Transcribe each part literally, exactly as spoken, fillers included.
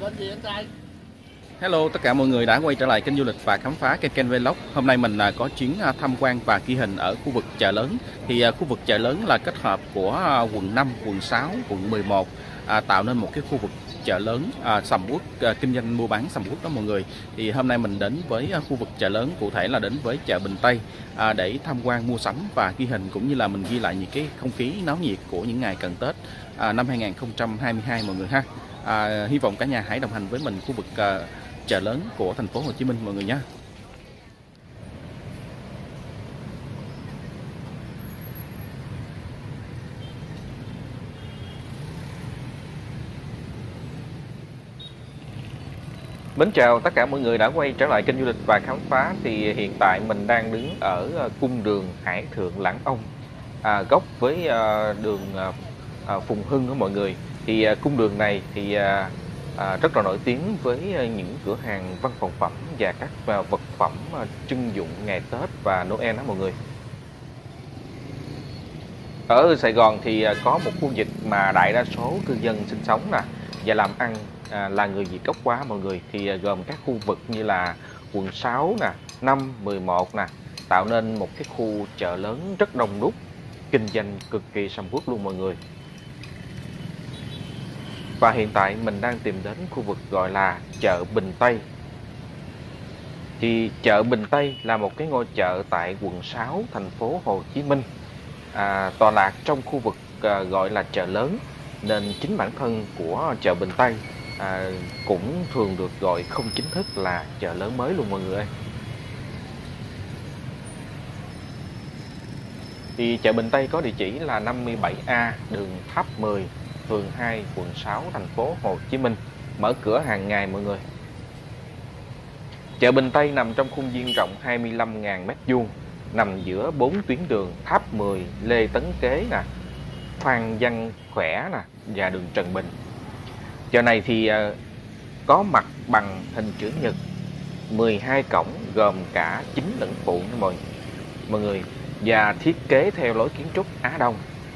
tên gì anh trai? Hello tất cả mọi người đã quay trở lại kênh du lịch và khám phá kênh kênh Vlog. Hôm nay mình có chuyến tham quan và ghi hình ở khu vực chợ lớn. Thì khu vực chợ lớn là kết hợp của quận năm, quận sáu, quận mười một à, tạo nên một cái khu vực chợ lớn à, sầm uất, à, kinh doanh mua bán sầm uất đó mọi người. Thì hôm nay mình đến với khu vực chợ lớn, cụ thể là đến với chợ Bình Tây à, để tham quan mua sắm và ghi hình, cũng như là mình ghi lại những cái không khí náo nhiệt của những ngày cận Tết à, năm hai nghìn không trăm hai mươi hai mọi người ha. À, hy vọng cả nhà hãy đồng hành với mình khu vực à, chợ lớn của thành phố Hồ Chí Minh mọi người nhé. Mến chào tất cả mọi người đã quay trở lại kênh du lịch và khám phá. Thì hiện tại mình đang đứng ở cung đường Hải Thượng Lãn Ông, à, góc với à, đường à, Phùng Hưng đó mọi người. Thì à, cung đường này thì à, à, rất là nổi tiếng với những cửa hàng văn phòng phẩm và các à, vật phẩm à, trưng dụng ngày Tết và Noel đó mọi người. Ở Sài Gòn thì có một khu vực mà đại đa số cư dân sinh sống nè và làm ăn à, là người Việt gốc Hóa mọi người, thì gồm các khu vực như là quận sáu nè, năm, mười một nè, tạo nên một cái khu chợ lớn rất đông đúc, kinh doanh cực kỳ sầm uất luôn mọi người. Và hiện tại mình đang tìm đến khu vực gọi là chợ Bình Tây. Thì chợ Bình Tây là một cái ngôi chợ tại quận sáu thành phố Hồ Chí Minh, à, tọa lạc trong khu vực à, gọi là chợ lớn, nên chính bản thân của chợ Bình Tây à, cũng thường được gọi không chính thức là chợ lớn mới luôn mọi người ơi. Thì chợ Bình Tây có địa chỉ là năm mươi bảy A đường Tháp mười, phường hai, quận sáu, thành phố Hồ Chí Minh, mở cửa hàng ngày mọi người. Chợ Bình Tây nằm trong khuôn viên rộng hai mươi lăm nghìn mét vuông, nằm giữa bốn tuyến đường Tháp mười, Lê Tấn Kế nè, Phan Văn Khỏe nè và đường Trần Bình. Chợ này thì uh, có mặt bằng hình chữ nhật, mười hai cổng gồm cả chính lẫn phụ nha mọi, mọi người, và thiết kế theo lối kiến trúc Á Đông.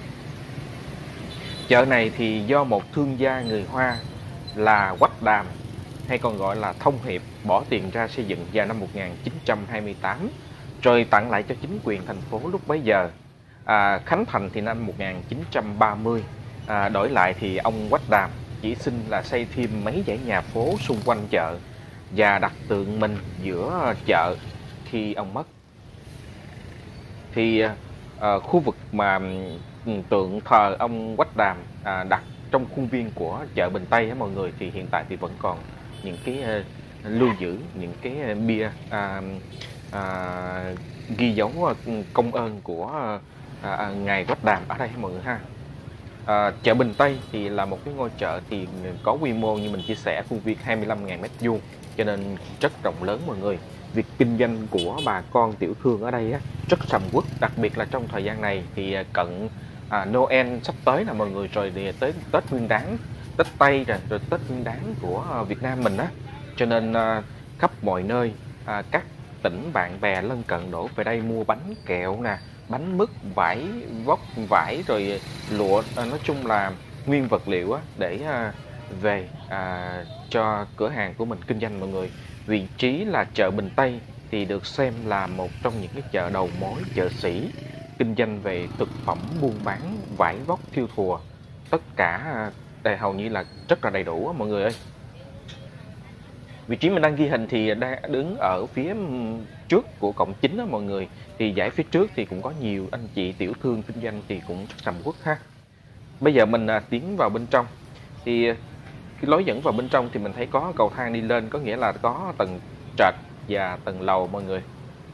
Chợ này thì do một thương gia người Hoa là Quách Đàm, hay còn gọi là Thông Hiệp, bỏ tiền ra xây dựng vào năm một nghìn chín trăm hai mươi tám, rồi tặng lại cho chính quyền thành phố lúc bấy giờ. À, khánh thành thì năm một nghìn chín trăm ba mươi, à, đổi lại thì ông Quách Đàm chỉ xin là xây thêm mấy dãy nhà phố xung quanh chợ và đặt tượng mình giữa chợ khi ông mất. Thì à, khu vực mà tượng thờ ông Quách Đàm à, đặt trong khuôn viên của chợ Bình Tây á mọi người, thì hiện tại thì vẫn còn những cái uh, lưu giữ những cái uh, bia uh, uh, ghi dấu uh, công ơn của uh, uh, ngài Quách Đàm ở đây mọi người ha. Uh, chợ Bình Tây thì là một cái ngôi chợ thì có quy mô như mình chia sẻ, khuôn viên hai mươi lăm nghìn mét vuông, cho nên rất rộng lớn mọi người. Việc kinh doanh của bà con tiểu thương ở đây á, rất sầm uất, đặc biệt là trong thời gian này thì cận à, Noel sắp tới là mọi người, rồi thì tới Tết Nguyên Đán, Tết Tây rồi, rồi Tết Nguyên Đán của Việt Nam mình á, cho nên à, khắp mọi nơi à, các tỉnh bạn bè lân cận đổ về đây mua bánh kẹo nè, bánh mứt, vải vóc vải, rồi lụa, à, nói chung là nguyên vật liệu á, để à, về à, cho cửa hàng của mình kinh doanh mọi người. Vị trí là chợ Bình Tây thì được xem là một trong những cái chợ đầu mối, chợ sĩ kinh doanh về thực phẩm, buôn bán, vải vóc, thêu thùa, tất cả đây hầu như là rất là đầy đủ mọi người ơi. Vị trí mình đang ghi hình thì đang đứng ở phía trước của cổng chính đó mọi người. Thì dãy phía trước thì cũng có nhiều anh chị tiểu thương kinh doanh thì cũng rất sầm uất ha. Bây giờ mình tiến vào bên trong. Thì cái lối dẫn vào bên trong thì mình thấy có cầu thang đi lên, có nghĩa là có tầng trệt và tầng lầu mọi người.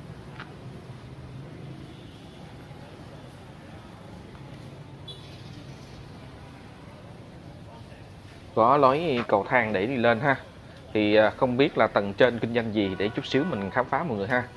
Có lối cầu thang để đi lên ha. Thì không biết là tầng trên kinh doanh gì, để chút xíu mình khám phá mọi người ha.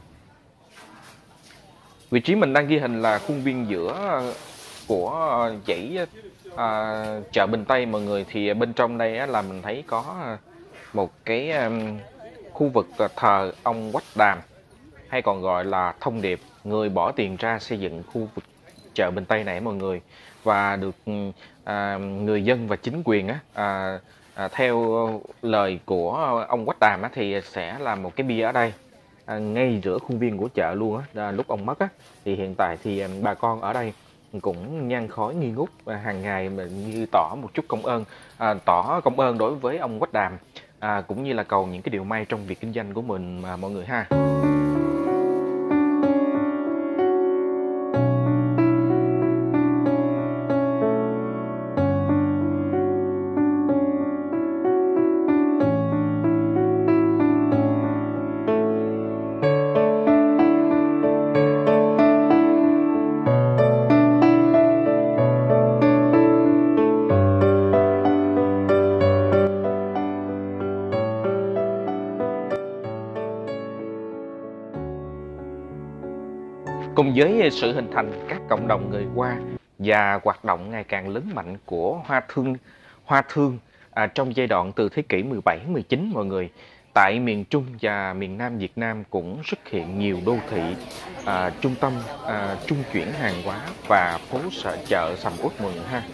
Vị trí mình đang ghi hình là khuôn viên giữa của dãy à, chợ Bình Tây mọi người. Thì bên trong đây á, là mình thấy có một cái um, khu vực thờ ông Quách Đàm, hay còn gọi là Thông Điệp, người bỏ tiền ra xây dựng khu vực chợ Bình Tây này mọi người, và được à, người dân và chính quyền á, à, À, theo lời của ông Quách Đàm á, thì sẽ là một cái bia ở đây, à, ngay giữa khuôn viên của chợ luôn á. À, lúc ông mất á, thì hiện tại thì bà con ở đây cũng nhang khói nghi ngút à, hàng ngày, mà như tỏ một chút công ơn, à, tỏ công ơn đối với ông Quách Đàm, à, cũng như là cầu những cái điều may trong việc kinh doanh của mình mà mọi người ha. Cùng với sự hình thành các cộng đồng người Hoa và hoạt động ngày càng lớn mạnh của Hoa thương Hoa thương à, trong giai đoạn từ thế kỷ mười bảy mười chín, mọi người, tại miền Trung và miền Nam Việt Nam cũng xuất hiện nhiều đô thị, à, trung tâm à, trung chuyển hàng hóa và phố chợ chợ sầm uất mọi người ha.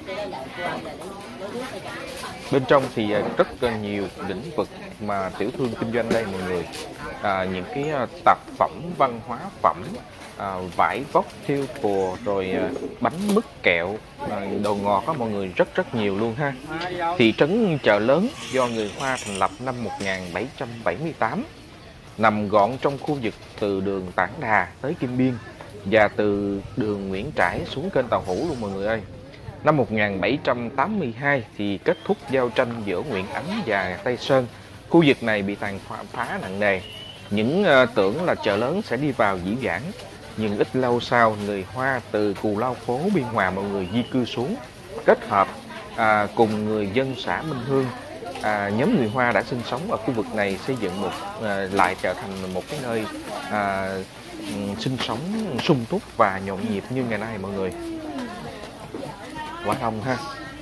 Bên trong thì rất nhiều lĩnh vực mà tiểu thương kinh doanh đây mọi người, à, những cái tạp phẩm, văn hóa phẩm, à, vải vóc, thêu thùa, rồi à, bánh mứt kẹo, à, đồ ngọt có mọi người, rất rất nhiều luôn ha. Thị trấn Chợ Lớn do người Hoa thành lập năm một nghìn bảy trăm bảy mươi tám, nằm gọn trong khu vực từ đường Tản Đà tới Kim Biên và từ đường Nguyễn Trãi xuống kênh Tàu Hủ luôn mọi người ơi. Năm một nghìn bảy trăm tám mươi hai thì kết thúc giao tranh giữa Nguyễn Ánh và Tây Sơn. Khu vực này bị tàn phá nặng nề. Những uh, tưởng là Chợ Lớn sẽ đi vào dĩ vãng, nhưng ít lâu sau người Hoa từ Cù Lao Phố, Biên Hòa mọi người di cư xuống, kết hợp à, cùng người dân xã Minh Hương. À, nhóm người Hoa đã sinh sống ở khu vực này, xây dựng một à, lại trở thành một cái nơi à, sinh sống sung túc và nhộn nhịp như ngày nay mọi người. Quá đông ha.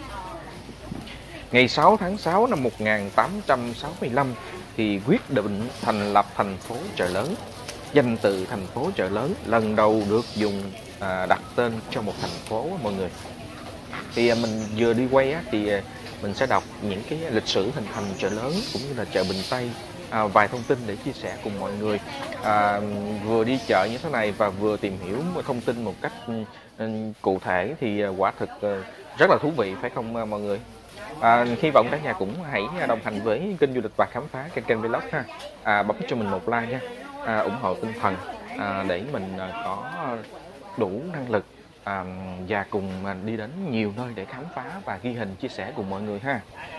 Ngày sáu tháng sáu năm một nghìn tám trăm sáu mươi lăm thì quyết định thành lập thành phố Chợ Lớn. Danh từ thành phố Chợ Lớn lần đầu được dùng à, đặt tên cho một thành phố mọi người. Thì à, mình vừa đi quay á, thì à, mình sẽ đọc những cái lịch sử hình thành Chợ Lớn cũng như là chợ Bình Tây, à, vài thông tin để chia sẻ cùng mọi người. À, vừa đi chợ như thế này và vừa tìm hiểu thông tin một cách um, cụ thể thì à, quả thực à, rất là thú vị, phải không à, mọi người? À, hy vọng cả nhà cũng hãy đồng hành với kênh du lịch và khám phá kênh kênh vlog ha. À, bấm cho mình một like nha, à, ủng hộ tinh thần à, để mình à, có đủ năng lực à, và cùng à, đi đến nhiều nơi để khám phá và ghi hình chia sẻ cùng mọi người ha.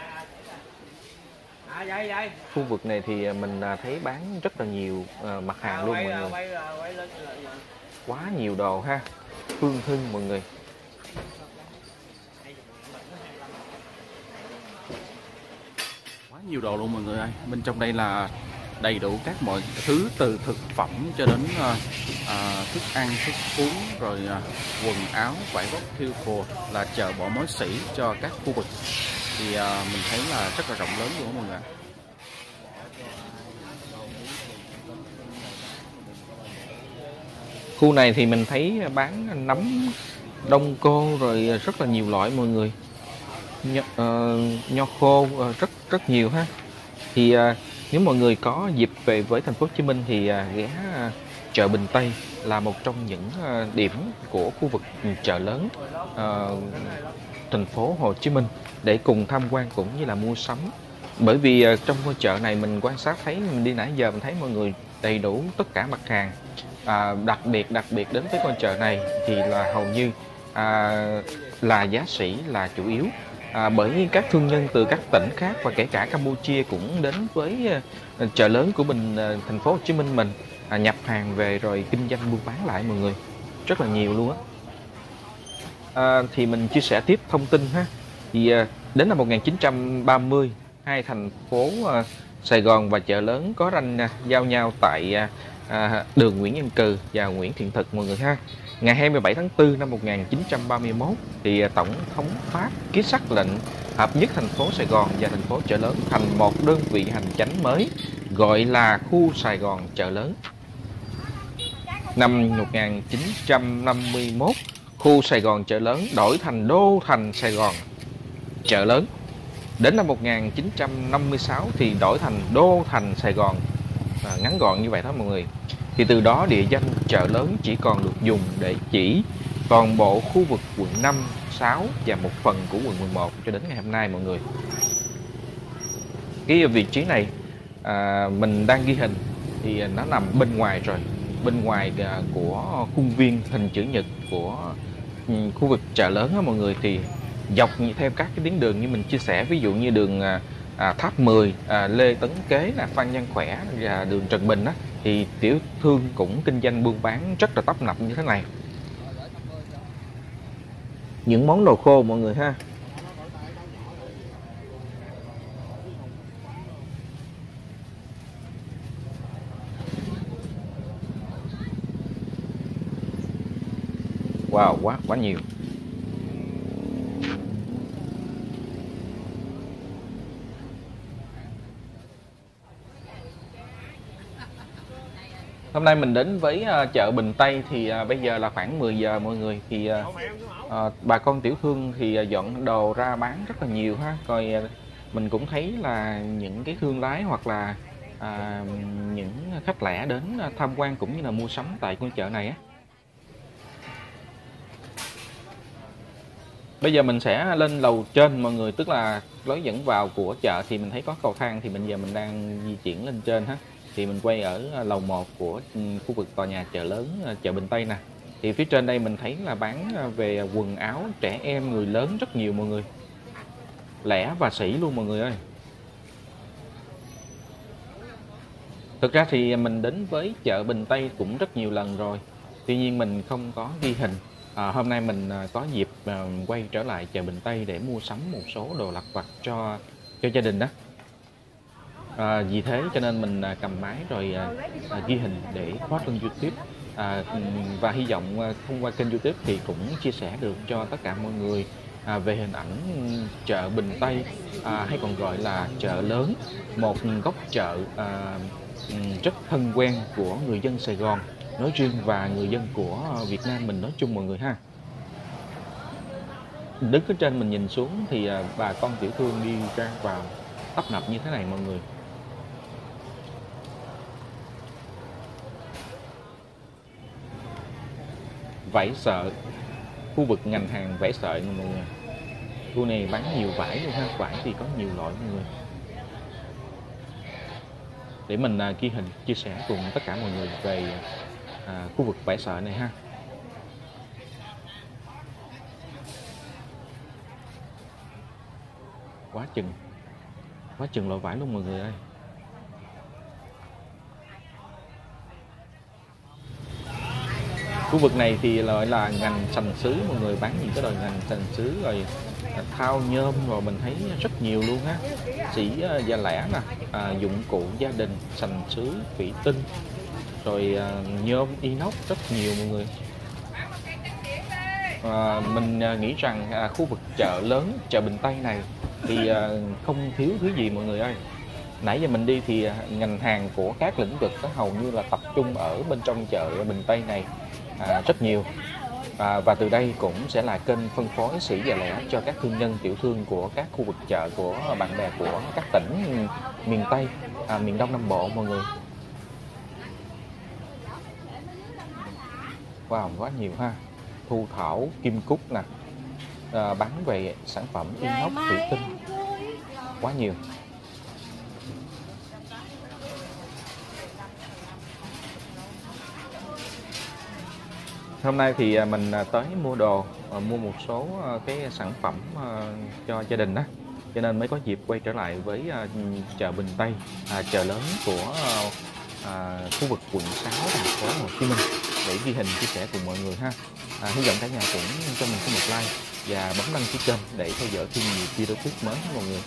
Khu vực này thì mình à, thấy bán rất là nhiều à, mặt hàng luôn mọi người, quá nhiều đồ ha. Phương Hưng mọi người. Nhiều đồ luôn mọi người ơi. Bên trong đây là đầy đủ các mọi thứ, từ thực phẩm cho đến uh, uh, thức ăn, thức uống, rồi uh, quần áo, vải vóc, thêu thùa, là chợ bỏ mối sỉ cho các khu vực. Thì uh, mình thấy là rất là rộng lớn luôn mọi người. Khu này thì mình thấy bán nấm đông cô rồi rất là nhiều loại mọi người. Nho, uh, nho khô uh, rất rất nhiều ha. Thì uh, nếu mọi người có dịp về với thành phố Hồ Chí Minh thì uh, ghé uh, chợ Bình Tây là một trong những uh, điểm của khu vực chợ lớn uh, thành phố Hồ Chí Minh để cùng tham quan cũng như là mua sắm. Bởi vì uh, trong ngôi chợ này mình quan sát thấy, mình đi nãy giờ mình thấy mọi người đầy đủ tất cả mặt hàng. À, đặc biệt đặc biệt đến với ngôi chợ này thì là hầu như à, là giá sỉ là chủ yếu. À, bởi các thương nhân từ các tỉnh khác và kể cả Campuchia cũng đến với uh, chợ lớn của mình, uh, thành phố Hồ Chí Minh mình, uh, nhập hàng về rồi kinh doanh buôn bán lại mọi người, rất là nhiều luôn á. À, thì mình chia sẻ tiếp thông tin ha. Thì uh, đến năm một nghìn chín trăm ba mươi, hai thành phố uh, Sài Gòn và Chợ Lớn có ranh uh, giao nhau tại uh, uh, đường Nguyễn Nhân Cừ và Nguyễn Thiện Thực mọi người ha. Ngày hai mươi bảy tháng tư năm một nghìn chín trăm ba mươi mốt thì Tổng thống Pháp ký sắc lệnh hợp nhất thành phố Sài Gòn và thành phố Chợ Lớn thành một đơn vị hành chánh mới, gọi là khu Sài Gòn Chợ Lớn. Năm một nghìn chín trăm năm mươi mốt, khu Sài Gòn Chợ Lớn đổi thành đô thành Sài Gòn Chợ Lớn. Đến năm một nghìn chín trăm năm mươi sáu thì đổi thành đô thành Sài Gòn, à, ngắn gọn như vậy đó mọi người. Thì từ đó địa danh chợ lớn chỉ còn được dùng để chỉ toàn bộ khu vực quận năm, sáu và một phần của quận mười một cho đến ngày hôm nay mọi người. Cái vị trí này à, mình đang ghi hình thì nó nằm bên ngoài rồi, bên ngoài của khuôn viên hình chữ nhật của khu vực chợ lớn đó mọi người. Thì dọc theo các cái tuyến đường như mình chia sẻ, ví dụ như đường à, Tháp mười, à, Lê Tấn Kế, là Phan Văn Khỏe và đường Trần Bình á, thì tiểu thương cũng kinh doanh buôn bán rất là tấp nập như thế này. Những món đồ khô mọi người ha. Wow, quá quá nhiều. Hôm nay mình đến với uh, chợ Bình Tây thì uh, bây giờ là khoảng mười giờ mọi người. Thì uh, uh, bà con tiểu thương thì uh, dọn đồ ra bán rất là nhiều ha. Rồi uh, mình cũng thấy là những cái thương lái hoặc là uh, những khách lẻ đến uh, tham quan cũng như là mua sắm tại con chợ này á. Bây giờ mình sẽ lên lầu trên mọi người, tức là lối dẫn vào của chợ thì mình thấy có cầu thang, thì bây giờ mình đang di chuyển lên trên ha. Thì mình quay ở lầu một của khu vực tòa nhà chợ lớn chợ Bình Tây nè. Thì phía trên đây mình thấy là bán về quần áo trẻ em, người lớn rất nhiều mọi người. Lẻ và sỉ luôn mọi người ơi. Thực ra thì mình đến với chợ Bình Tây cũng rất nhiều lần rồi, tuy nhiên mình không có ghi hình. À, hôm nay mình có dịp à, quay trở lại chợ Bình Tây để mua sắm một số đồ lặt vặt cho cho gia đình đó. À, vì thế cho nên mình à, cầm máy rồi à, à, ghi hình để post lên YouTube. À, và hy vọng à, thông qua kênh YouTube thì cũng chia sẻ được cho tất cả mọi người à, về hình ảnh chợ Bình Tây, à, hay còn gọi là chợ lớn, một góc chợ à, rất thân quen của người dân Sài Gòn nói riêng và người dân của Việt Nam mình nói chung mọi người ha. Đứng ở trên mình nhìn xuống thì bà con tiểu thương đi ra vào tấp nập như thế này mọi người. Vải sợi, khu vực ngành hàng vải sợi mọi người. Khu này bán nhiều vải luôn ha, vải thì có nhiều loại mọi người. Để mình uh, ghi hình chia sẻ cùng tất cả mọi người về uh, khu vực vải sợi này ha. Quá chừng, quá chừng loại vải luôn mọi người ơi. Khu vực này thì gọi là ngành sành sứ mọi người, bán những cái đồ ngành sành sứ rồi thao nhôm, rồi mình thấy rất nhiều luôn á. Sỉ da lẻ nè, à, dụng cụ gia đình, sành sứ, thủy tinh, rồi à, nhôm inox rất nhiều mọi người. À, mình nghĩ rằng à, khu vực chợ lớn, chợ Bình Tây này thì à, không thiếu thứ gì mọi người ơi. Nãy giờ mình đi thì ngành hàng của các lĩnh vực đó hầu như là tập trung ở bên trong chợ Bình Tây này à, rất nhiều. À, và từ đây cũng sẽ là kênh phân phối sỉ và lẻ cho các thương nhân tiểu thương của các khu vực chợ của bạn bè của các tỉnh miền Tây, à, miền Đông Nam Bộ mọi người. Wow, quá nhiều ha. Thu thảo, kim cúc nè, à, bán về sản phẩm inox, thủy tinh, quá nhiều. Hôm nay thì mình tới mua đồ, mua một số cái sản phẩm cho gia đình đó, cho nên mới có dịp quay trở lại với chợ Bình Tây, chợ lớn của khu vực quận sáu thành phố Hồ Chí Minh để ghi hình chia sẻ cùng mọi người ha. À, hy vọng cả nhà cũng cho mình một like và bấm đăng ký kênh để theo dõi thêm nhiều video clip mới mọi người.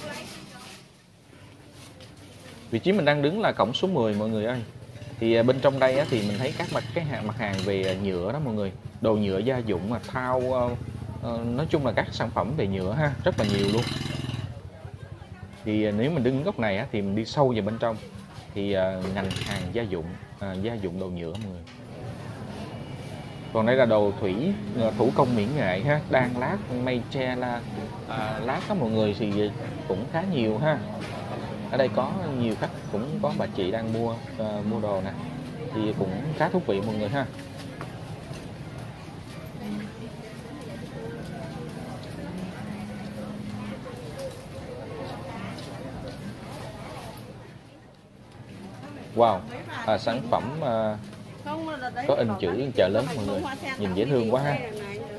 Vị trí mình đang đứng là cổng số mười mọi người ơi. Thì bên trong đây á, thì mình thấy các mặt cái hàng mặt hàng về nhựa đó mọi người, đồ nhựa gia dụng, mà thao, uh, nói chung là các sản phẩm về nhựa ha, rất là nhiều luôn. Thì nếu mình đứng góc này á, thì mình đi sâu vào bên trong thì uh, ngành hàng gia dụng, uh, gia dụng đồ nhựa mọi người. Còn đây là đồ thủy thủ công mỹ nghệ ha, đan lát mây tre là à, lát đó mọi người thì cũng khá nhiều ha. Ở đây có nhiều khách cũng có bà chị đang mua uh, mua đồ nè, thì cũng khá thú vị mọi người ha. Wow, à, sản phẩm à, có in chữ chợ lớn mọi người, nhìn dễ thương quá ha.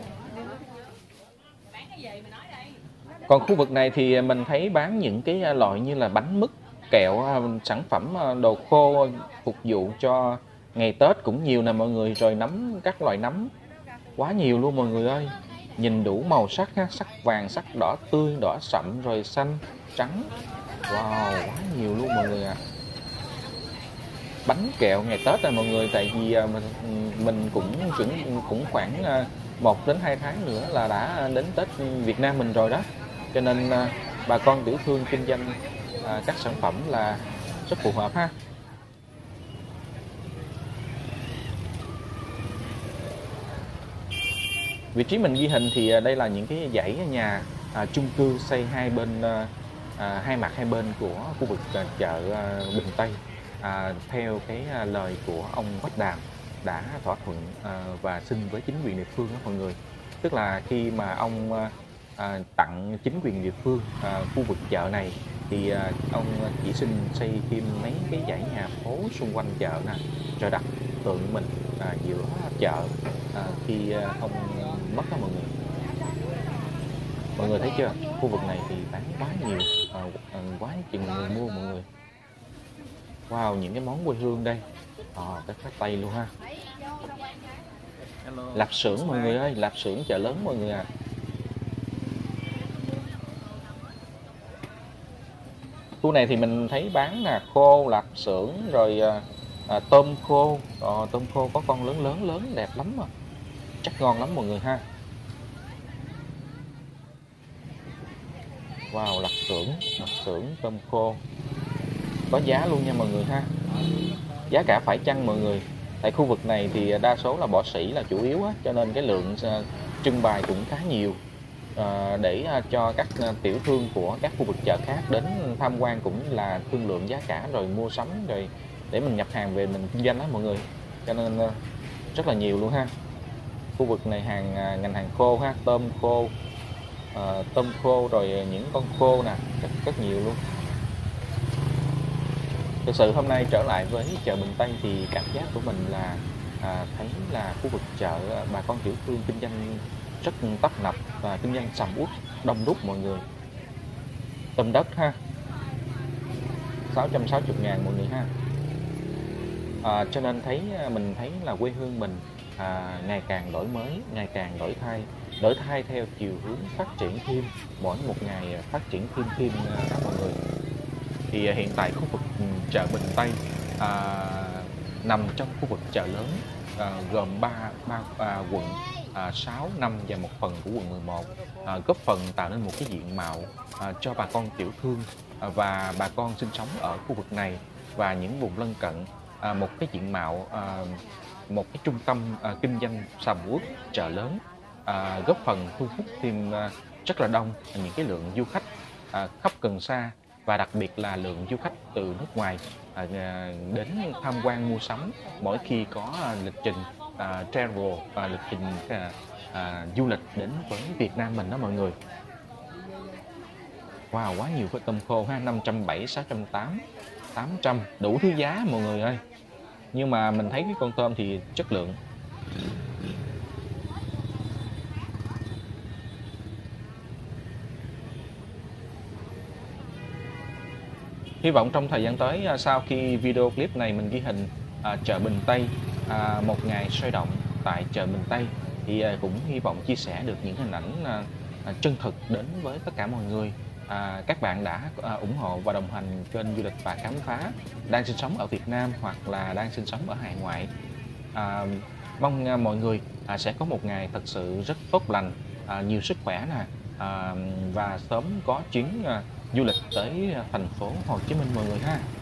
Còn khu vực này thì mình thấy bán những cái loại như là bánh mứt, kẹo, sản phẩm đồ khô phục vụ cho ngày Tết cũng nhiều nè mọi người. Rồi nấm, các loại nấm quá nhiều luôn mọi người ơi. Nhìn đủ màu sắc ha, sắc vàng, sắc đỏ tươi, đỏ sậm, rồi xanh, trắng. Wow, quá nhiều luôn mọi người à. Bánh kẹo ngày Tết này mọi người, tại vì mình mình cũng chuẩn cũng khoảng một đến hai tháng nữa là đã đến Tết Việt Nam mình rồi đó. Cho nên bà con tiểu thương kinh doanh các sản phẩm là rất phù hợp ha. Vị trí mình ghi hình thì đây là những cái dãy nhà à, chung cư xây hai bên à, hai mặt hai bên của khu vực chợ à, Bình Tây. À, theo cái à, lời của ông Quách Đàm đã thỏa thuận à, và xin với chính quyền địa phương đó mọi người. Tức là khi mà ông à, tặng chính quyền địa phương à, khu vực chợ này thì à, ông chỉ xin xây thêm mấy cái dãy nhà phố xung quanh chợ nè, rồi đặt tượng mình à, giữa chợ à, khi à, ông mất đó mọi người. Mọi người thấy chưa, khu vực này thì bán quá nhiều, à, quá chừng người mua mọi người. Wow, những cái món quê hương đây, à, cái khoai tây luôn ha. Lạp xưởng mọi người ơi, lạp xưởng chợ lớn mọi người à. Khu này thì mình thấy bán là khô, lạp xưởng, rồi à, tôm khô, à, tôm khô có con lớn lớn lớn đẹp lắm mà, chắc ngon lắm mọi người ha. Wow, lạp xưởng, lạp xưởng tôm khô có giá luôn nha mọi người ha. Giá cả phải chăng mọi người, tại khu vực này thì đa số là bỏ sỉ là chủ yếu á, cho nên cái lượng uh, trưng bày cũng khá nhiều uh, để uh, cho các uh, tiểu thương của các khu vực chợ khác đến tham quan, cũng là thương lượng giá cả rồi mua sắm, rồi để mình nhập hàng về mình kinh doanh đó mọi người. Cho nên uh, rất là nhiều luôn ha. Khu vực này hàng uh, ngành hàng khô ha, tôm khô, uh, tôm khô rồi những con khô nè, rất, rất nhiều luôn. Thực sự hôm nay trở lại với chợ Bình Tây thì cảm giác của mình là à, thấy là khu vực chợ bà con tiểu thương kinh doanh rất tấp nập và kinh doanh sầm uất, đông đúc mọi người. Tôm đất ha, sáu trăm sáu mươi ngàn mọi người ha. À, cho nên thấy mình thấy là quê hương mình à, ngày càng đổi mới, ngày càng đổi thay, đổi thay theo chiều hướng phát triển thêm, mỗi một ngày phát triển thêm thêm đó mọi người. Thì hiện tại khu vực chợ Bình Tây à, nằm trong khu vực chợ lớn à, gồm ba à, quận à, sáu, năm và một phần của quận mười một, à, góp phần tạo nên một cái diện mạo à, cho bà con tiểu thương à, và bà con sinh sống ở khu vực này và những vùng lân cận, à, một cái diện mạo à, một cái trung tâm à, kinh doanh sầm uất, chợ lớn, à, góp phần thu hút thêm à, rất là đông những cái lượng du khách à, khắp gần xa, và đặc biệt là lượng du khách từ nước ngoài à, đến tham quan mua sắm mỗi khi có à, lịch trình à, travel và lịch trình à, à, du lịch đến với Việt Nam mình đó mọi người. Wow, quá nhiều cái tôm khô ha, năm trăm bảy mươi, sáu trăm tám mươi, tám trăm, đủ thứ giá mọi người ơi. Nhưng mà mình thấy cái con tôm thì chất lượng. Hy vọng trong thời gian tới, sau khi video clip này mình ghi hình à, chợ Bình Tây, à, một ngày sôi động tại chợ Bình Tây, thì à, cũng hy vọng chia sẻ được những hình ảnh à, chân thực đến với tất cả mọi người. À, các bạn đã à, ủng hộ và đồng hành kênh du lịch và khám phá, đang sinh sống ở Việt Nam hoặc là đang sinh sống ở hải ngoại. À, mong à, mọi người à, sẽ có một ngày thật sự rất tốt lành, à, nhiều sức khỏe nè, à, và sớm có chuyến à, du lịch tới thành phố Hồ Chí Minh mọi người ha.